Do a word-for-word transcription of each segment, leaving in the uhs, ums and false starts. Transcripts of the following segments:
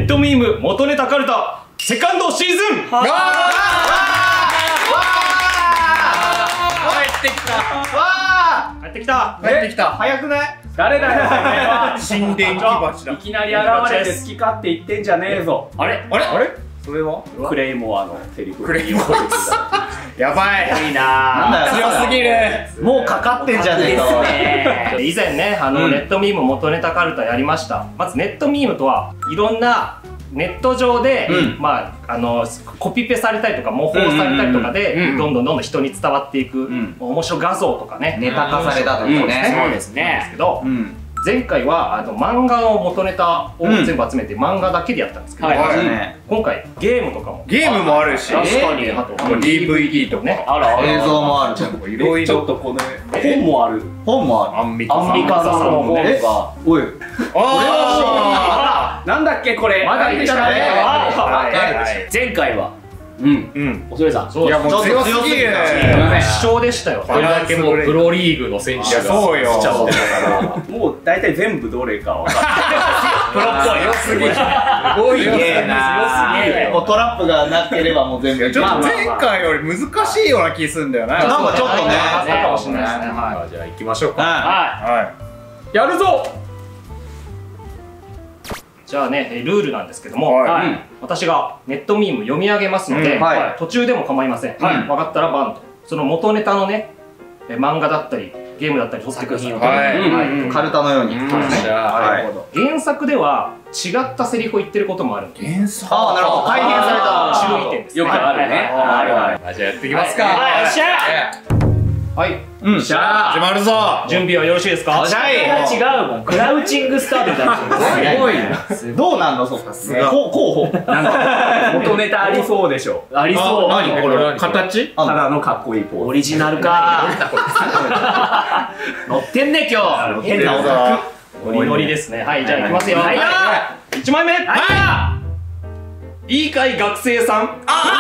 ットミーム元ネタカルタセカンドシーズン。 わーわー帰ってきた。わ帰ってきた。 ー帰ってきた。早くない？ 誰だよ、お前は。 神殿木鉢だ。 いきなり現れて好き勝手言ってんじゃねえぞ。あれあれあれそれはクレイモアのセリフ。 クレイモアやばい。 いいなぁ。 強すぎる。もうかかってんじゃねえか。 以前ね、あの、ネットミーム元ネタカルタやりました。まずネットミームとはいろんなネット上で、まああのコピペされたりとか模倣されたりとかでどんどんどんどん人に伝わっていく面白画像とかね、 ネタ化されたとかね。 そうですね。 ですけど、前回はあの漫画の元ネタを全部集めて漫画だけでやったんですけど、今回ゲームとかもゲームもあるし、 確かに、あとディーブイディー とかね、 あら、 映像もある。 いろいろ。 ちょっとこの本もある。 本もある。 アンミカアンミカさんの本が。 おい。 あなんだっけこれ。 まだ言ってないね。 前回は。うん。 うん。 おそれさん。 そう、 いやもう強すぎる。 一勝でしたよ。 これだけもうプロリーグの選手がそうよ。 来ちゃってたからもう大体全部どれか分かる。 プロっぽい。 強すぎる。 すごいねな。もうトラップがなければもう全部。 ちょっと前回より難しいような気すんだよな。 なんかちょっとね。 そうかもしれないですね。 はい、じゃあ行きましょうか。 はやるぞ。 じゃあね、ルールなんですけども、私がネットミーム読み上げますので、途中でも構いません。分かったらバンと。その元ネタのね、漫画だったりゲームだったり取ってください。 カルタのように。 原作では違ったセリフを言ってることもあるんで、 原作。 ああ、なるほど。改変された。 注意点です。 よくあるね。 じゃあやっていきますか。 はい、よっしゃ。 はい、 よっしゃ。 始まるぞ。 準備はよろしいですか？ 違うもん。クラウチングスタートみたいな。 すごいね。どうなんの、そうか。候補。 なんか元ネタありそうでしょ。ありそう。 何これ形？ ただのかっこいいポーズ。オリジナルか。乗ってんね今日。変なオタク。 ノリノリですね。はい、じゃあいきますよ。いちまいめ。いいかい学生さん。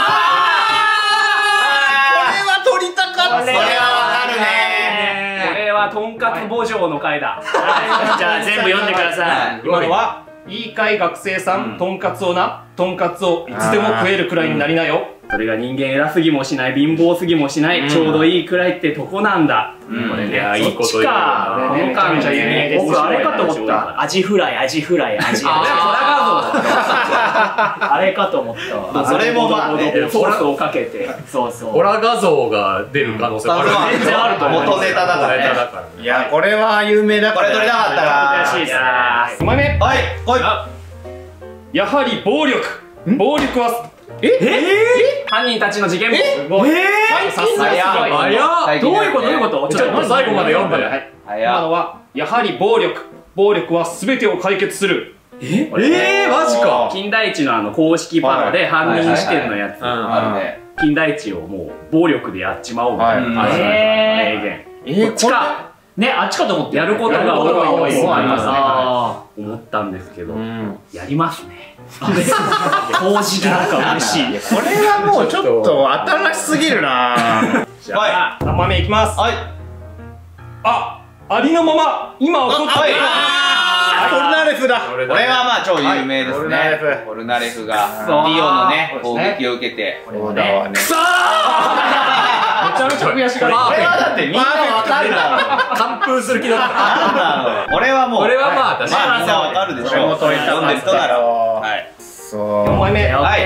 取りたかった。 これはわかるね。これはとんかつ墓場の回だ。じゃあ全部読んでください。 今のは、いいかい学生さん、とんかつをな、とんかつをいつでも食えるくらいになりなよ。 それが人間偉すぎもしない、貧乏すぎもしない、ちょうどいいくらいってとこなんだ。これね、いいこと言うな。この感じ有名です。僕あれかと思った。アジフライ、アジフライ、アジフライ。あれかと思ったわ。 それもまあね、 ソースをかけて。そうそう。 ホラ画像が出る可能性もある。 全然あると思う。元ネタだからね。 いや、これは有名だから。 これ取れなかったら。 悔しいですね。 にまいめ。 はい、来い。 やはり暴力。暴力は、 ええ犯人たちの事件簿。すごい。 さすが早っ。どういうことどういうことちょっと最後まで読んだよ。 今のは、やはり暴力。暴力は全てを解決する。 ええマジか。 金田一のあの公式パロで犯人視点のやつ。 あるね。 金田一をもう暴力でやっちまおうみたいな名言。こっちか。ね、あっちかと思ってやることが多いもありますね。思ったんですけど、やりますね。公式なんか嬉しい。 これはもうちょっと新しすぎるな。 じゃあ、何枚目いきます。 はい。 あ、ありのまま、今起こった。 ポルナレフだ。 これはまあ超有名ですね。ポルナレフがリオのね、攻撃を受けて。 そうだわね。 めちゃめちゃ悔しがる。 これはだってみんなわかるだろ。 完封する気だった。 なんだろう。これはもう。 これはまあ確かに。 まあみんなわかるでしょ。 これも取りたかっただろう。 はい。 そう。 よんまいめ。 はい。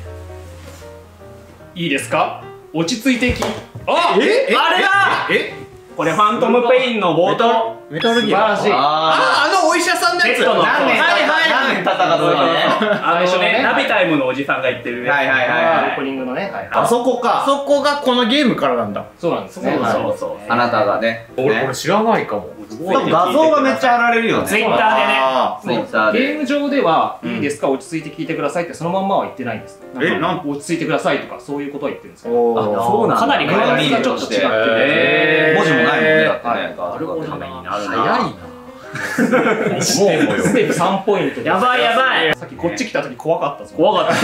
いいですか？落ち着いてき。あ、 え？ あれだ。 え？ これファントムペインの冒頭。 メタルギア。 素晴らしい。 あ、あのお医者さんのやつ。 何年何年戦ったかね。 最初ね、ナビタイムのおじさんが言ってるね。 はいはいはい。 オープニングのね。 あそこか。 あそこがこのゲームからなんだ。 そうなんですね。 そうそう。 あなたがね。 俺これ知らないかも。 多分画像がめっちゃ貼られるよね。 ツイッターツイッターゲで。 ーム上では、いいですか、落ち着いて聞いてくださいってそのまんまは言ってないんです。 え、なん落ち着いてくださいとかそういうことは言ってるんですけど、 そうなんだ。 かなりニュアンスがちょっと違ってて、 文字もないもんね、だってね。 なるほど、ためになるな。 早いな。 もうすでにさんポイント。 やばいやばい。 さっきこっち来た時怖かったぞ。 怖かった。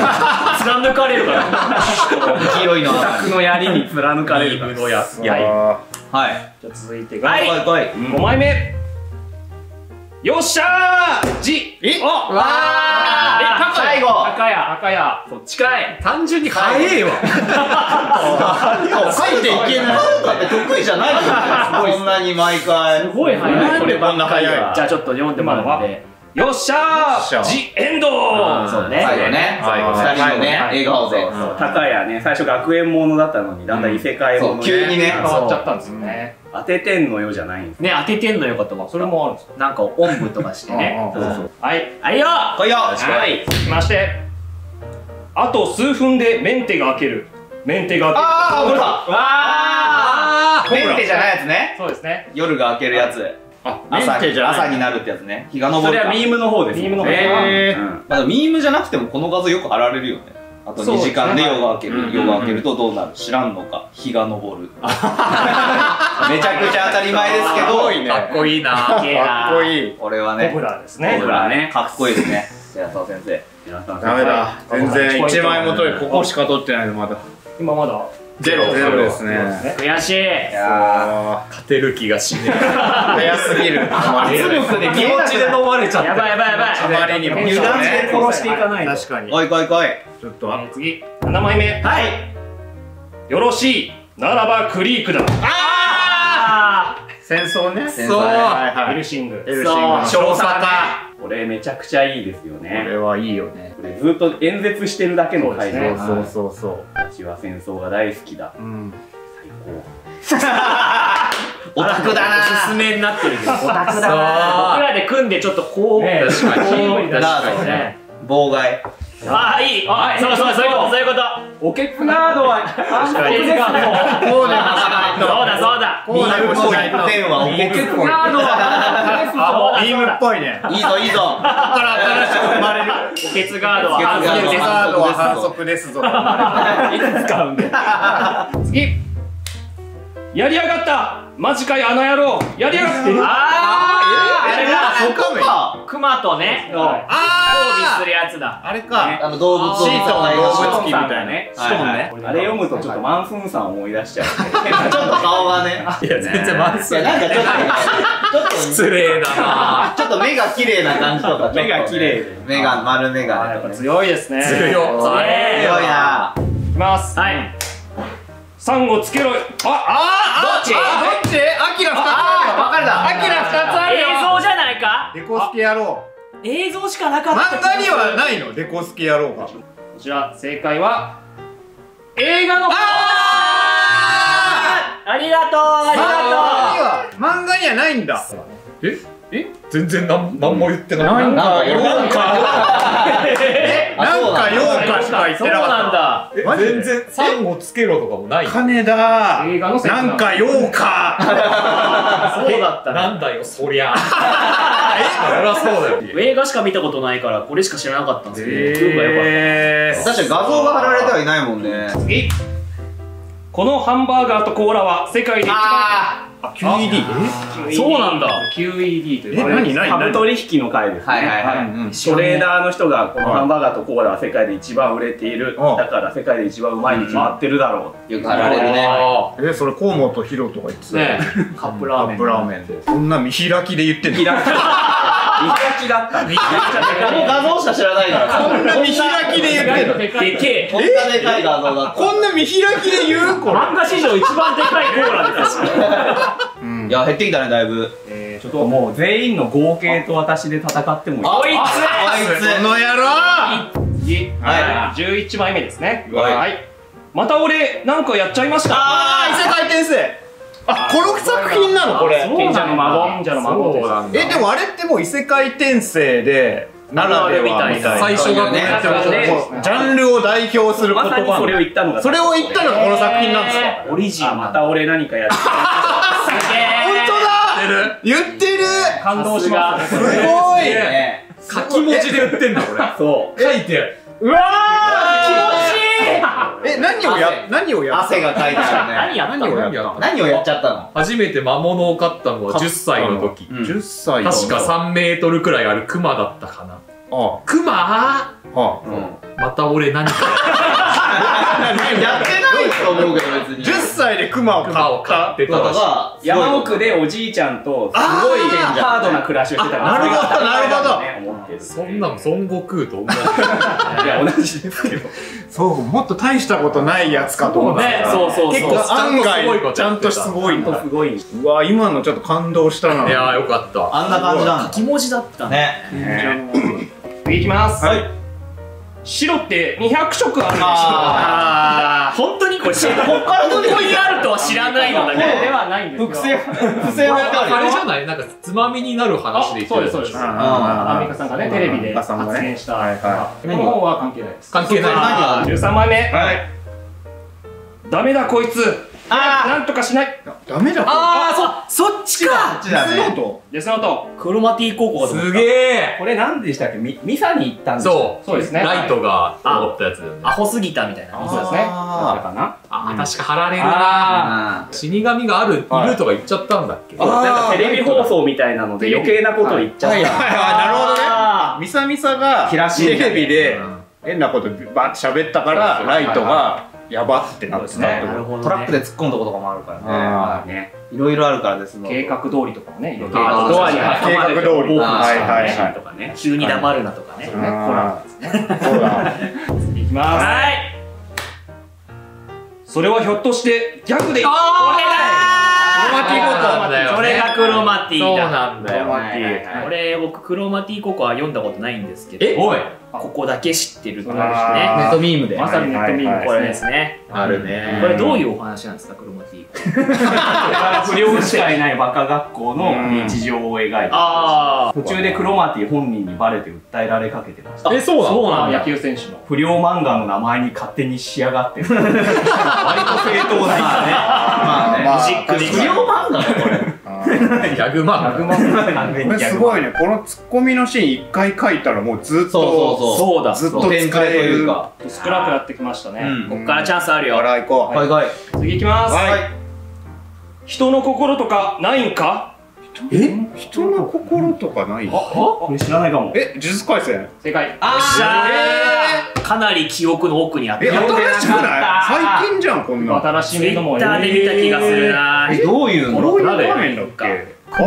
貫かれるから。 勢いの。 オタクの槍に貫かれるから。 のや。 はい。 じゃあ続いてがごまいめ。よっしゃー！じ。 え？ あ！ わー！え、高い。 高屋。 高屋。 そっちかい。 単純に早えわ。 書いていけない。はるかって得意じゃないよ。そんなに毎回。 すごい早い。 これこんな早い。 じゃあちょっと読んでもらって。 よっしゃージエンドー。 そうね。 最後ね。二人のね、笑顔で。 高屋ね、最初学園ものだったのに、だんだん異世界もの。 急にね、 変わっちゃったんですよね。 当ててんのよじゃないんですね、当ててんのよかったわ。 それもあるんですか。 なんか、おんぶとかしてね。 はい。 はいよ来いよ。 はい。続きまして。あと数分でメンテが開ける。メンテが開ける。 ああ、ほら。 あメンテじゃないやつね。 そうですね。 夜が明けるやつ。朝朝になるってやつね。日が昇る。 それはミームの方です。 ミームの方。 まあミームじゃなくてもこの画像よく貼られるよね。あとにじかんで夜が明ける。夜が明けるとどうなる知らんのか。日が昇る。めちゃくちゃ当たり前ですけど。 かっこいいな。かっこいい。 これはね。 コブラですね。 コブラね。かっこいいですね。寺澤先生。 ダメだ。全然いちまいも取り、ここしか取ってないのまだ。 今まだ。 ゼロゼロですね。 悔しい。いやー、勝てる気がしねえ。早すぎる。 圧力で気持ちで飲まれちゃった。 やばいやばいやばい。 あまりにも油断して殺していかないと。 確かに。 来い来い来い。 ちょっとあ次ななまいめ。はい。よろしいならばクリークだ。 ああ。 戦争ね。 そう。 エルシング。 エルシング。 少佐か。これめちゃくちゃいいですよね。 これはいいよね。 これずっと演説してるだけの回で。 そうそうそう。 私は戦争が大好きだ。 うん。 最高。オタクだな。 おすすめになってるけど。オタクだな。僕らで組んでちょっとこう。 確かに。 確かにね。妨害。 ああいい。あそうそうそういうことそういうこと。 オケツガードは確かに。こうでもしないと。そうだそうだ。 こうでもしないと。オケツガードはビームっぽいね。 いいぞいいぞ。ここから新しく生まれる。 おケツガードは反則です。 ガードは反則ですぞ。 いつ使うんだよ。 次。やりやがった。マジかよあの野郎。やりやがって。 あああれだ。 そこか。 クマとね。交尾するやつだ。 あれか。 あの動物をシートの動物機みたいなね。 しかもね。 あれ読むとちょっとマンスーンさん思い出しちゃう。 ちょっと顔がね。 いや全然マンスいやなんかちょっとちょっと失礼だな。 ちょっと目が綺麗な感じとか。 目が綺麗。 目が丸目がね。 強いですね。 強い。 強いな。 いきます。 はい。 サンゴつけろ。ああどっち？どっち？アキラ二つあるよ。分かるだ。アキラ二つあるよ。 映像じゃないか。 デコスケ野郎。 映像しかなかった。 漫画にはないのデコスケ野郎が。 こちら正解は映画の。 ありがとうありがとう。 漫画にはないんだ。ええ全然なんなんも言ってない。 なんかようか。 なんかようかしか言ってなかった。 そうなんだ。 全然サンゴつけろとかもない。金だ。 映画のなんかようか。 そうだったなんだよそりゃ。え、そりゃそうだよ。 映画しか見たことないからこれしか知らなかったんですけど運が良かった。 確かに画像が貼られてはいないもんね。 次。このハンバーガーとコーラは世界で一番。キューイーディー。 そうなんだ。 キューイーディー という。 え、何何株取引の回ですね。 はいはいはい。 トレーダーの人がこのハンバーガーとコーラは世界で一番売れている。だから世界で一番うまいに決まってるだろう。 よく貼られるね。 え、それ河本ヒロとか言ってた。 ねカップラーメン。 カップラーメンで。そんな見開きで言ってんの。 見開き。見開きだった。見開この画像しか知らないから。 こんな見開きで言ってんの。 でけえ。 こんなでかい画像だった。 こんな見開きで言うこれ。 漫画史上一番でかいコーラで確か。 いや減ってきたねだいぶ。 ちょっともう全員の合計と私で戦ってもいい。 こいつあいつこの野郎。 次。はい。じゅういちまいめですね。はい。また俺なんかやっちゃいました。 ああ異世界転生。 あ、この作品なのこれ。 賢者の孫。賢者の孫です。 え、でもあれってもう異世界転生でならではみたいな。最初がね、ジャンルを代表する言葉。 まさにそれを言ったのが。 それを言ったのがこの作品なんですか。 オリジン。 また俺何かやって。 すげえ。 本当だ。言ってる。 感動します。 すごい。書き文字で言ってんだこれ。そう。書いてある。 うわー気持ちいい。 え、何をや何をや汗がかいてたね。 何やったの？ 何をやっちゃったの？ 初めて魔物を飼ったのはじゅっさいの時。 じゅっさい。 確かさんメートルくらいあるクマだったかな。 あクマ？ あ。 また俺何か。 やってないと思うけど別に。 じゅっさいでクマを買ったってとか山奥でおじいちゃんとすごいハードな暮らしをしてたから。 なるほどなるほど。 そんなの孫悟空と同じ。いや同じですけど。 そうもっと大したことないやつかと思った。 そうそうそう。 結構案外ちゃんとすごいんだ。 すごい。 うわ今のちょっと感動したな。 いやよかった。 あんな感じなんだ。 書き文字だったね。 次いきます。 はい。 白ってにひゃくしょくあるんですよ。 ああ、本当にこれ、ここからどこにあるとは知らないのだけど。 ではないんですよ。 伏線、伏線はあれじゃないなんかつまみになる話で言ってる。 そうですそうです。アンミカさんがねテレビで発言した。この本は関係ないです。 関係ない。 じゅうさんまいめ。ダメだこいつ。なんとかしない。 ダメだ。 ああ、そ、そっちか。 デスノート。 デスノート。 クロマティ高校すげえ。 これ何でしたっけ？ミミサに行ったんですか？ そう。 そうですね。 ライトが思ったやつだよね。 アホすぎたみたいな。 そうですね。 あかな？ あ、確か貼られるな。死神がある、いるとか言っちゃったんだっけ？ なんかテレビ放送みたいなので余計なこと言っちゃった。 なるほどね。ミサミサがテレビで変なことバーって喋ったからライトがやばってなってた。 トラックで突っ込んだこととかもあるからね。いろいろあるからですね。 計画通りとかもね。 ドアに計画通り。はいはいはい。 とかね。 急に黙るなとかね。 そうだ。 いきます。はい。それはひょっとしてギャグで。 これクロマティ高校だよ。 それがクロマティだ。 そうなんだよ。 これ僕クロマティ高校は読んだことないんですけど。 え、おい。 ここだけ知ってるってことですね。 ネットミームで。 まさにネットミーム。 これですね。 あるね。 これどういうお話なんですか、クロマティ。 不良しかいないバカ学校の日常を描いて、途中でクロマティ本人にバレて訴えられかけてました。 え、そうなの？ そうなの。野球選手の不良漫画の名前に勝手に仕上がってる。割と正当な。 まあね。マジックで不良漫画だこれ。 ギャグ漫画。 これすごいね。このツッコミのシーン一回書いたらもうずっとそうだずっと使える。 少なくなってきましたね。 こっからチャンスあるよ。 から行こう。 はいはい。 次いきます。 はい。 人の心とかないんか？ え？人の心とかない？ これ知らないかも。 え、呪術廻戦？ 正解。 ああ、かなり記憶の奥にあった。 え、新しくない？最近じゃんこんな。 新しいのも。 ツイッターで見た気がするな。 え、どういうの？ どういう場面だっけ？あ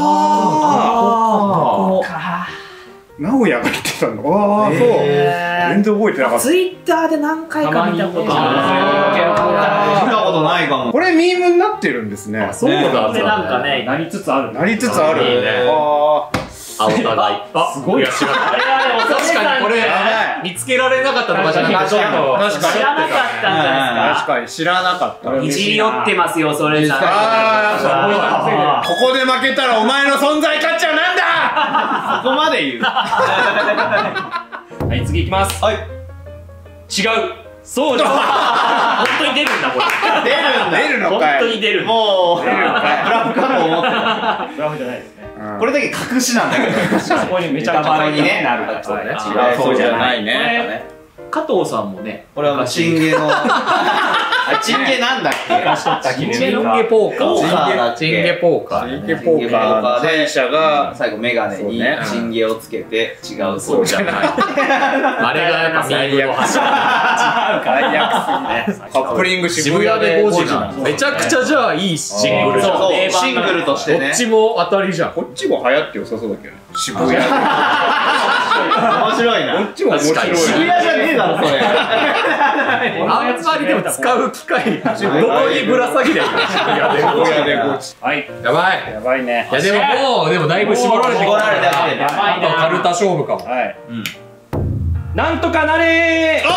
あ。名古屋が言ってたの。ああ、そう。全然覚えてなかった。 ツイッターで何回か見たことある。見たことないかも。 これミームになってるんですね。 そうだ。 これなんかね、 なりつつある。 なりつつある。ああ。 あ、お互い。あ、すごい。確かにこれ見つけられなかったとかじゃなくて、ちょっと知らなかったんじゃないですか。 確かに知らなかった。 いじり寄ってますよ、それさん。 ここで負けたらお前の存在価値はなんだ。 そこまで言う。 はい、次いきます。 はい。 違う。そうじゃん。 本当に出るんだ、これ。 出るんだ。 出るのかい。 本当に出る。 もう、出るのかい。ブラフかと思ってた。 ブラフじゃないですね。 これだけ隠しなんだけど。 そこにめちゃくちゃバレにねなるから。 そうね。 違う、そうじゃないね。 加藤さんもね、 これはもうチンゲの。あ、チンゲなんだっけ？ チンゲポーカー。チンゲポーカー。 チンゲポーカーで敗者が最後メガネにチンゲをつけて違うそうじゃない。あれがやっぱミームの柱。 カップリング渋谷でゴジラ。めちゃくちゃじゃあいいシングルじゃん。 シングルとしてね。 こっちも当たりじゃん。 こっちも流行って良さそうだけどね。渋谷。面白いな。 こっちも面白い。 渋谷じゃねえだろそれ。 あんまりでも使う機会どこにぶら下げりゃいいの？渋谷でゴジラ。 はい。 やばい。 やばいね。 いやでももうでもだいぶ絞られてきた。 絞られてきてる。 やばいな。カルタ勝負かも。 はい。 なんとかなれー。 おい、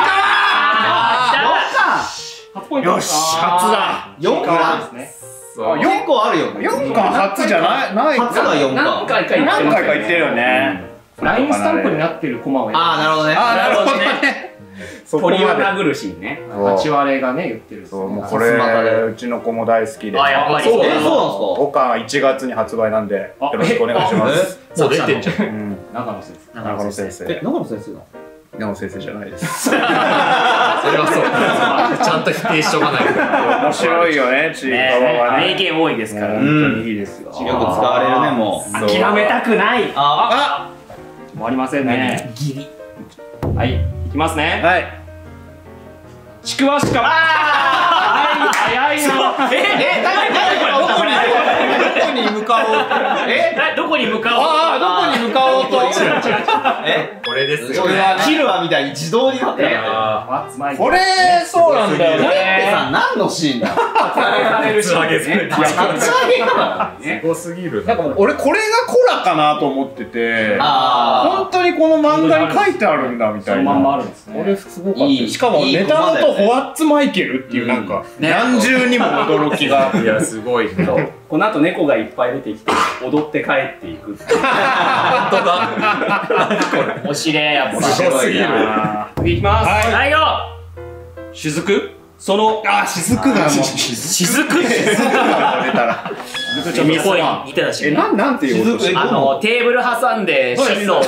初ポイント。 よし、初だ。 よんかですね。 結構あるよね。 よんか初じゃないない初がよんか。 何回か言って何ます回か言ってるよね。 ラインスタンプになってるコマを。 ああ、なるほどね。 ああ、なるほどね。 鳥を殴るシーンね。 八割がね言ってる。 そうもうこれうちの子も大好きで。 あ、やっぱり。 え、そうなんですか。 ごかんいちがつに発売なんでよろしくお願いします。 もう出てんじゃん。 長野先生。 長野先生。 え、長野先生なの？ 長野先生じゃないです。 それはそう。ちゃんと否定しとかないと。 面白いよね、ちいかわはね。 名言多いですから。 本当にいいですよ。 よく使われるね、もう。 諦めたくない。 あ、もうありませんね。ギリ。はい、いきますね。 はい。 ちくわしか。早いの。 ええ、何何どこにどこに向かおう。 え、どこに向かおう。 ああ、どこに向かおうと。 え、 これですよこれはキルアみたいに自動になってる。 これそうなんだよペッペね。 さん何のシーンだ。 つ上げされて立ち上げか。 すごすぎるなんか俺これがコラかなと思ってて、 あ本当にこの漫画に書いてあるんだみたいな。 そのまんまあるんですね。 これすごかった。 いいしかもネタのとホワッツマイケルっていうなんか何重にも驚きが。 いやすごいね。 この後猫がいっぱい出てきて踊って帰っていく。 本当だ。 おしれやっぱ。 すごすぎる。 次いきます。 はいよ。 雫そのあ、雫がもう雫。 雫が出たら。 ちょっと声似てたし。 え、なんなんていうこと？ あのテーブル挟んで進路を。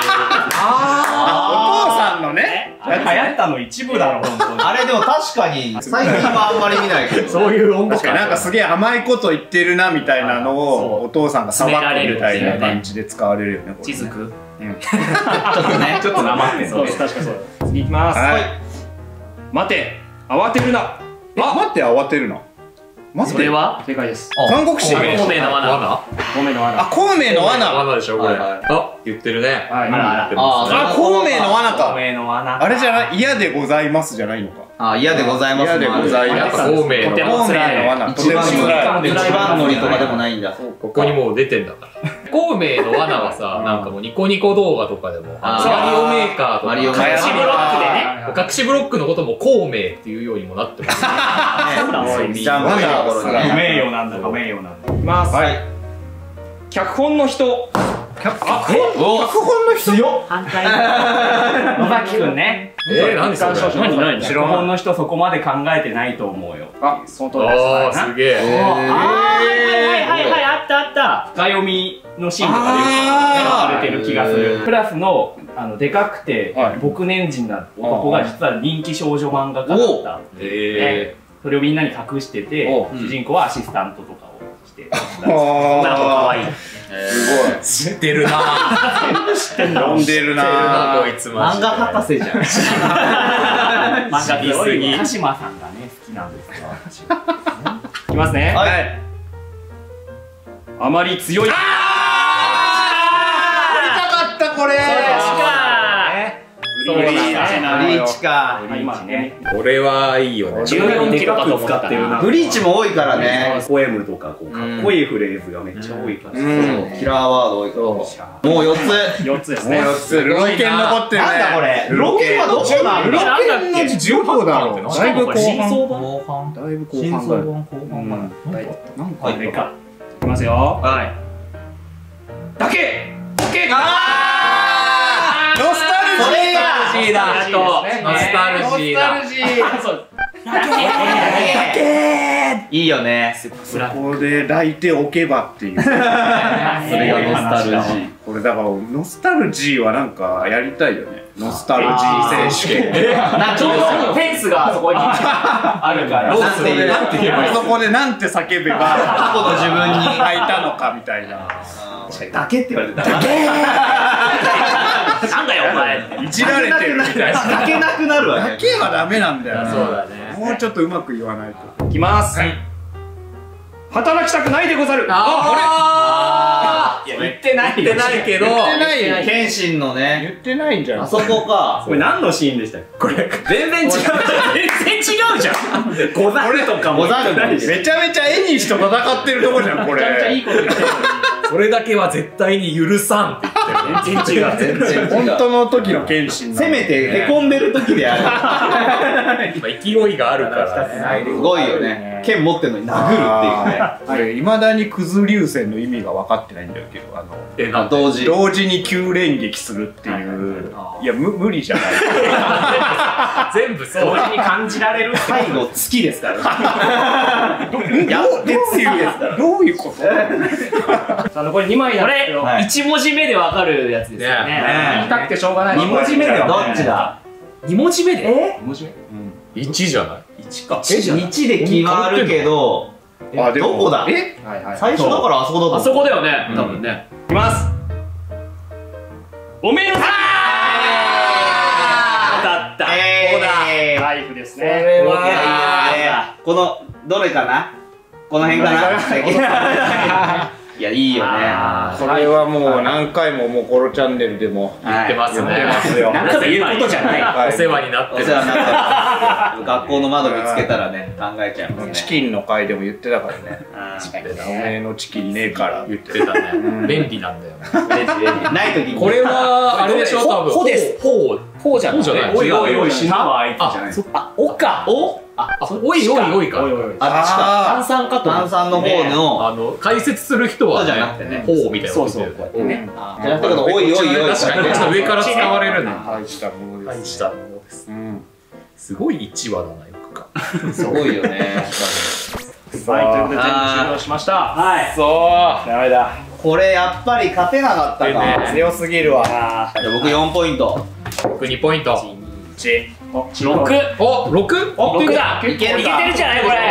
ああ、お父さんのね。 流行ったの一部だろ、本当に。 あれでも確かに最近はあんまり見ないけど。 そういう温度確かになんかすげえ甘いこと言ってるなみたいなのをお父さんがさばくみたいな感じで使われるよね。 雫。 ちょっとね、 ちょっとなまってんのね。 確かそうだ。次いきます。 はい。 待て、慌てるな。 あ、待って慌てるな。待って。 それは正解です。 三国志。 孔明の罠。 ごめんのあ、 罠。 孔明の罠。 罠でしょこれ。 はいはいあ、言ってるね。 はい。 あらああ、孔明の罠孔か。 明の罠。 あれじゃない、嫌でございますじゃないのか。 あ、嫌でございます。 嫌でございやっます。 ぱ孔明とてのも辛い。 孔明の罠。 一番とても辛い。 一番乗りとかでもないんだ。 ここにもう出てんだから。孔明の罠はさ、なんかもうニコニコ動画とかでも、 あーマリオメーカーとマリオメーカーか、 隠しブロックでね。 隠しブロックのことも孔明っていうようにもなってます。 ジャンプのところにね。 名誉なんだか名誉なんだ。 いきます。 はい。 脚本の人。 脚本の人よ。 反対。 野崎くんね。 えー、何それ。 何何脚本の人そこまで考えてないと思うよ。 あ、その通りです。 ああ、すげえ。 ああ、はいはいはいはい、あったあった。 深読みのシーンとかでよく使われてる気がする。クラスのあのでかくて牧年人な男が実は人気少女漫画家だった。 えそれをみんなに隠してて、主人公はアシスタントとかをして女の子可愛い。 ー、知ってるなぁ。 読んでるなぁ。 こいつマジで。 漫画博士じゃん。 漫画知りすぎ鹿島さんがね好きなんですよ。 いきますね。 はい。 あまり強い。 かったこれ。 ブリーチだ。 ブリーチか。 今ね。 これはいいよね。 じゅうよんキロかと思った使ってるな。 ブリーチも多いからね。 ポエムとかこうかっこいいフレーズがめっちゃ多いから。 そうキラーワード多いから。もうよっつ。 よっつですね。 ルロケン残ってるね。 なんだこれ。ルロケンはどこなんルロだ。 ケンのじゅうごだろう。だいぶ後半。 後半。 だいぶ後半だよ。 後半かな。 なんかあれか。 いきますよ。 はい。 だけ。だけ。 ノスタルジー。 それが。 ノスタルジーだ。ノスタルジーだ。 いいよね。 そこで抱いておけばっていう。 それがノスタルジー。 これだからノスタルジーはなんかやりたいよね。ノスタルジー選手権。 なんちょうどフェンスがそこにあるから。 どうするなんて言えばいいそこでなんて叫べば過去の自分に履いたのかみたいな。 だけって言われたらなんだよお前って。 いじられてるみたいな。 だけなくなるわだね。 けはダメなんだよな。 そうだね。 もうちょっとうまく言わないと。 いきます。働きたくないでござる。 あいや言ってない言ってないけど、 言ってない。 謙信のね。 言ってないんじゃん。 あそこか。 これ何のシーンでしたっけ？これ全然違うじゃん。全然違うじゃん。ござるとかもござるないし。 めちゃめちゃ絵にしと戦ってるとこじゃんこれ。 めちゃめちゃいいこと言ってる。 それだけは絶対に許さんって言ってる。 全然違う。 全然違う。 本当の時の謙信。 せめてへこんでる時でやる。 今勢いがあるからね。 すごいよね。剣持ってんのに殴るっていうね。 俺いまだにクズ流線の意味が分かってないんだけど、あのえ、なん同時。 同時に急連撃するっていう。いやむ無理じゃない。 全部そう同時に感じられるって最後月ですから。 やってっていうどういうこと？ さあ残りにまいなんですけど。 これ一文字目でわかるやつですよね。 言いたくてしょうがない。 二文字目ではどっちだ？ 二文字目で。え？ 二文字目。 いちじゃない？ いちか。 日で決まるけど、 あでもどこだ？ え？ はいはい。 最初だからあそこだと。 あそこだよね。多分ね。 いきます。おめえのさだった。 えーライフでですね。 これはこのどれかな、この辺かないや、いいよね。 これはもう何回ももうコロチャンネルでも言ってますね。 言ってますよ。 なんか言うことじゃない。 お世話になってる。 お世話になってる。学校の窓見つけたらね、考えちゃいますね。 チキンの回でも言ってたからね。おめえのチキンねえから言ってたね。便利なんだよ。 ない時に。 これはあれでしょ、多分。 ほです。 ほう。 ほうじゃない。 おいおいおい、 死ぬはあいつじゃない。あ、おか。お。あ、 おいおいおいか。 あっちか。 炭酸かと。 炭酸の方の。 あの解説する人はじゃなくてね。 ほうみたいな。そうそう。 こうやってね。 じゃなくて、おいおいおい。 確かにこっちの上から使われるね。 大したものです。 大したものです。すごい一話だな、よくか。 すごいよね。 はい、ということで全部終了しました。 はい。 そう。ダメだ。 これやっぱり勝てなかったか。 強すぎるわ。 じゃ僕よんポイント。 僕にポイント。 六。 お、六？ 六だ。いけるじゃないこれ。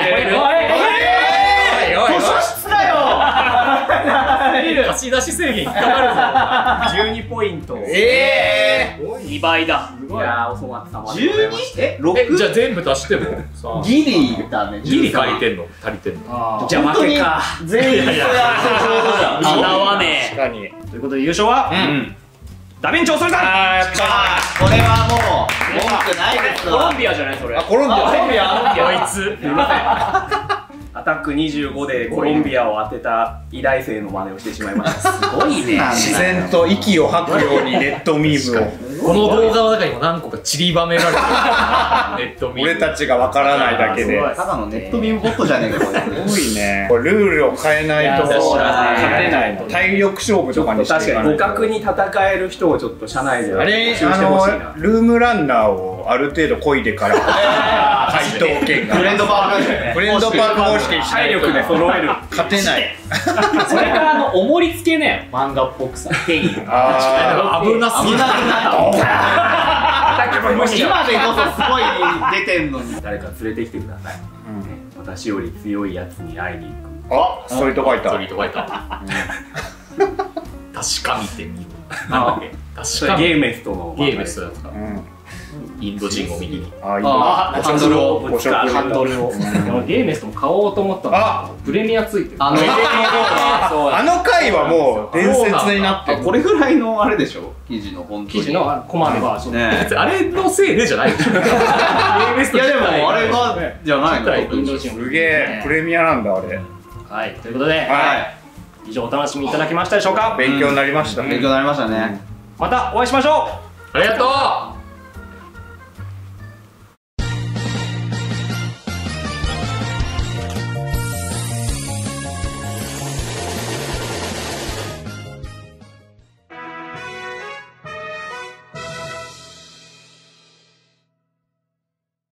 図書室だよ。 貸し出し制限引っかかるぞ。 じゅうにポイント。 ええ。 にばいだ。いやー、おそ松様。 じゅうに？え、ろく？ え、じゃあ全部足してもギリだね。 ギリ足りてんの？足りてんの？ じゃあ負けか。 全員とやってちょうどじゃん。 穴はね。 確かに。 ということで優勝はダヴィンチョウソリさん。 ああ、やっぱ。 これはもう文句ないですわ。 コロンビアじゃないそれ。 あ、コロンビア。 コロンビア。 こいつ。 アタックにじゅうごでコロンビアを当てた医大生の真似をしてしまいました。すごいね。 自然と息を吐くようにネットミームを。 この動画の中にも何個か散りばめられてる。ネットミーム。 俺たちがわからないだけで。 ただのネットビームボットじゃねえかこれ。 すごいね。これルールを変えないと勝てないの。体力勝負とかにして確かに互角に戦える人をちょっと社内であれ、あのルームランナーをある程度漕いでから回答権がフレンドパークフレンドパーク方式にしないと体力で揃える。 勝てない。 それからあのお盛り付けね、漫画っぽくさ、テイン。 あ危なすぎる。 今でこそすごい出てんのに。 誰か連れてきてください。私より強いやつに会いに行く。 あ、ストリートファイター。 ストリートファイター。確かめてみる。 あ、 確かゲーメストのゲームストやつか。インド人を見に。 あ、いい。 ハンドルをぶつかる。 ハンドルゲーメストも買おうと思ったらプレミアついてる。 あのあの回はもう伝説になってる。 これぐらいのあれでしょ、記事の本当に。 記事のコマのバージョン。 ね。 あれのせいでじゃないでしょ。ゲームストいやでもあれがじゃないの。 インド人すげえ、プレミアなんだあれ。 はい、ということでは以上お楽しみいただけましたでしょうか。 い。勉強になりました。 勉強になりましたね。 またお会いしましょう。 ありがとう。